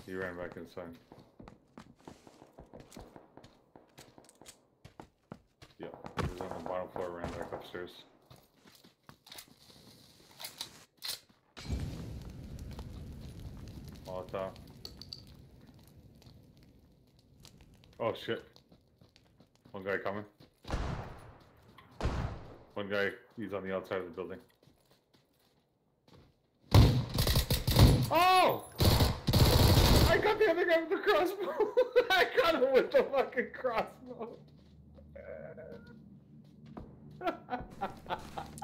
He ran back inside. Yep, he was on the bottom floor, ran back upstairs. Molotov. Oh shit. One guy coming. One guy, he's on the outside of the building. Oh! I got the other guy with the crossbow! I got him with the fucking crossbow!